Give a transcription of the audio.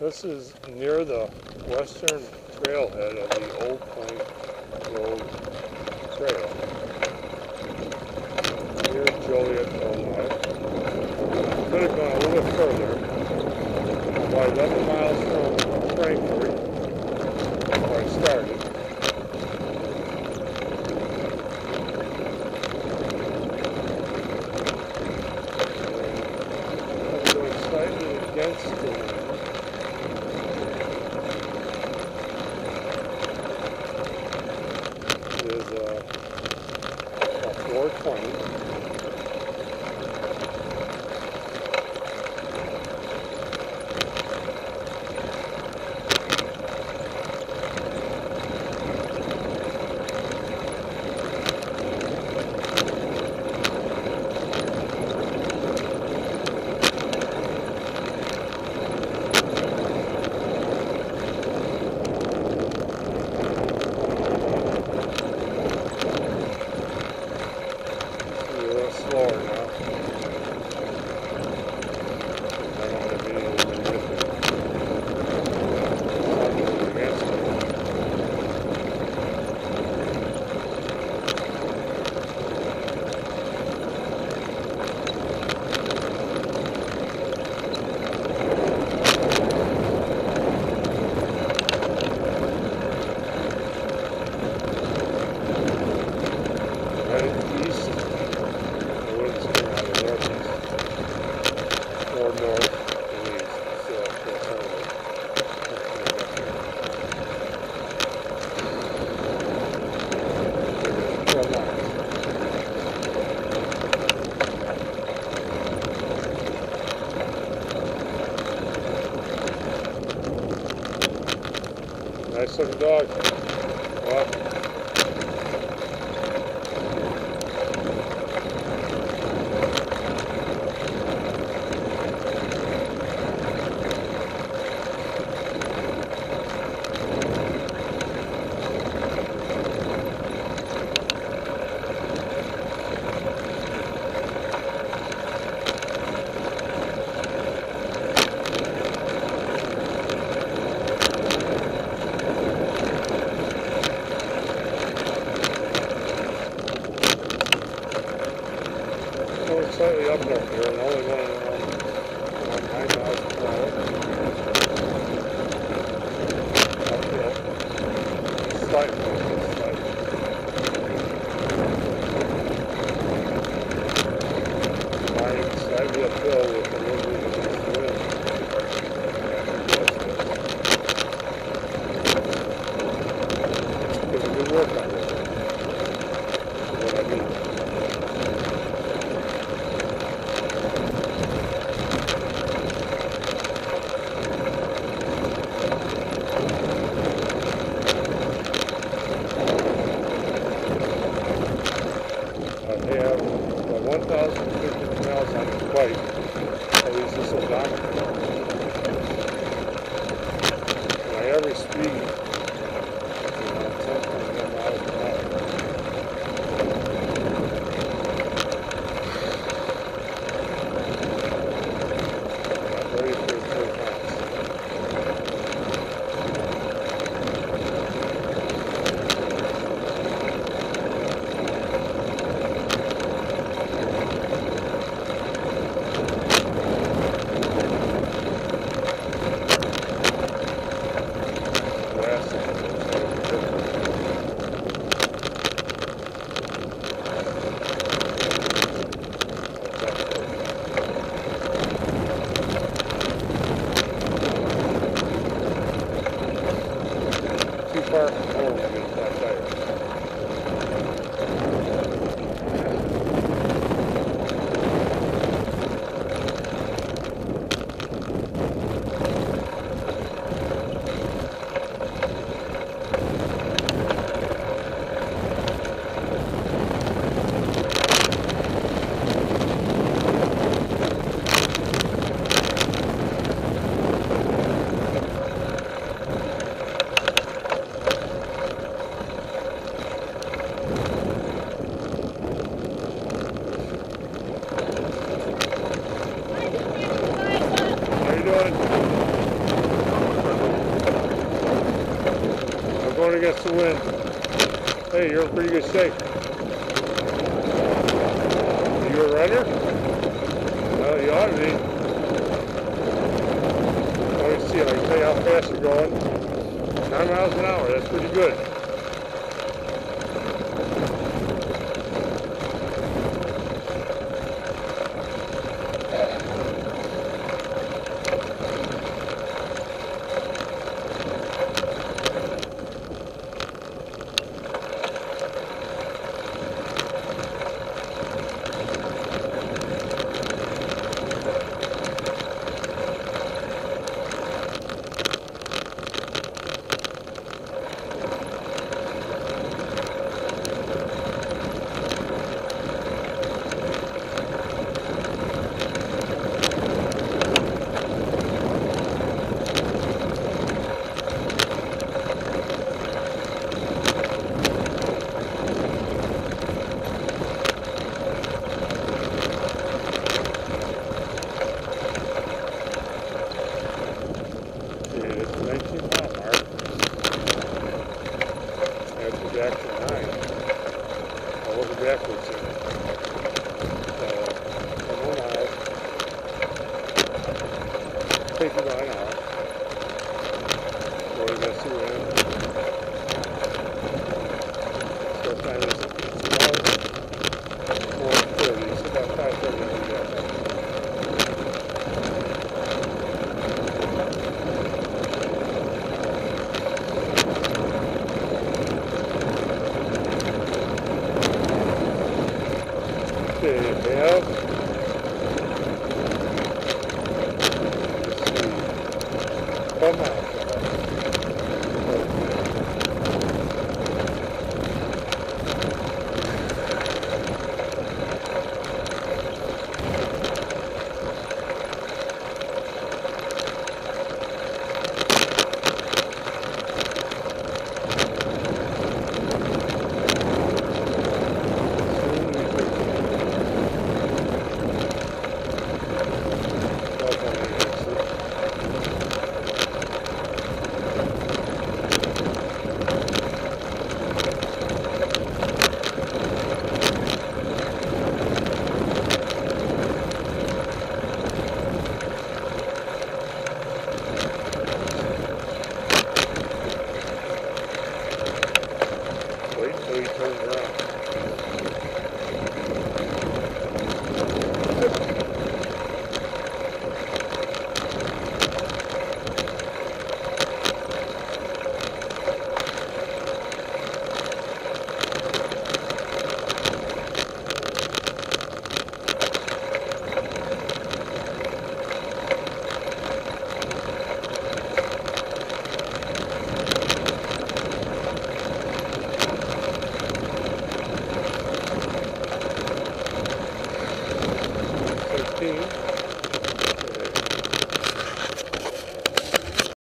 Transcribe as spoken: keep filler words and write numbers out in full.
This is near the western trailhead of the Old Point Road Trail. Near Joliet, Illinois. Could have gone a little bit further. About eleven miles from Frankfort, where I started. I'm going slightly against the wind. Is uh, a four twenty. Nice looking dog. Wow. Slightly uphill here and only going around nine miles per hour. Uphill. Slightly, slightly. Flying slightly uphill with a little bit of east wind. It's a good workout. What I mean. They have about one thousand fifty miles on the bike. At least this odometer. My average speed is around ten point one miles per hour. About ready for the third miles. against the wind. Hey, you're in pretty good shape. Are you a runner? Well, you ought to be. Let me see, I can tell you how fast you're going. Nine miles an hour, that's pretty good. nineteen mile mark. After back to nine. I'll look backwards here. So, one more mile. Take the line off. Go to the sea end. So time is about four thirty. It's about five thirty when we get there. Okay, we have, let's see, one mile.